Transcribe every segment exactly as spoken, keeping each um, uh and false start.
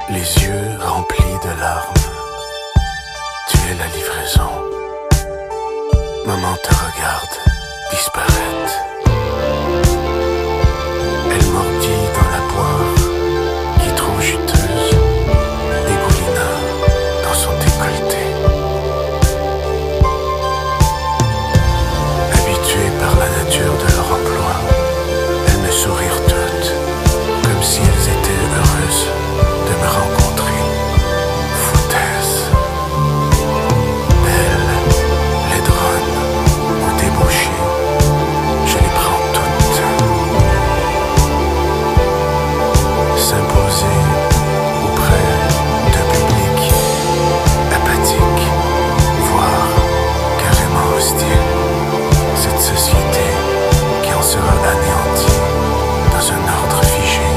Les yeux remplis de larmes, tu es la livraison. Maman te regarde disparaître. Elle mordit dans la poire qui trop juteuse dégoulina dans son décolleté. Habituées par la nature de leur emploi, elles me sourirent toutes, comme si elles étaient heureuses de me rencontrer. Foutaise, belle, laidronne ou débauchée, je les prends toutes. S'imposer auprès d'un public apathique, voire carrément hostile, cette société qui en sera anéantie dans un ordre figé.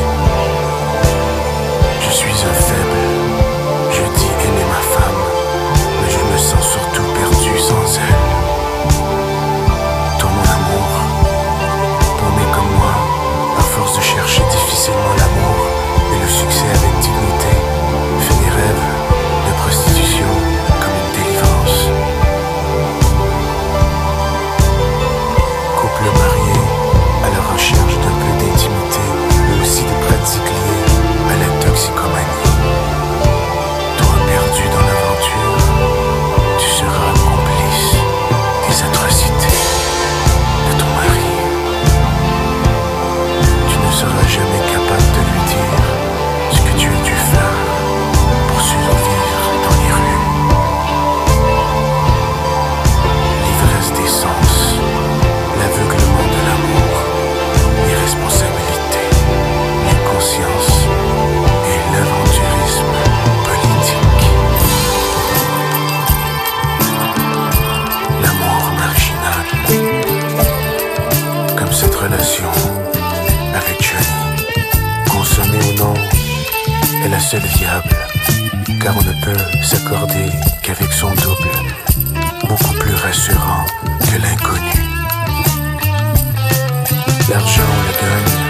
Je suis un faible, je dis aimer ma femme, mais je me sens surtout perdu sans elle. Tout mon amour, paumé comme moi, à force de chercher difficilement l'amour et le succès avec dignité, fait des rêves de prostitution comme une délivrance. Couple marié à la recherche d'un peu d'intimité, mais aussi des pratiques liées à la toxicomanie. Toi perdu dans l'aventure, tu seras complice des atrocités de ton mari. Tu ne seras jamais capable de lui dire ce que tu as dû faire pour survivre dans les rues. L'ivresse des sens, l'aveuglement de l'amour, l'irresponsabilité, l'inconscience et l'aventurisme politique. L'amour marginal, comme cette relation avec Johnny, consommée ou non, est la seule viable, car on ne peut s'accorder qu'avec son double, beaucoup plus rassurant que l'inconnu. L'argent, on le gagne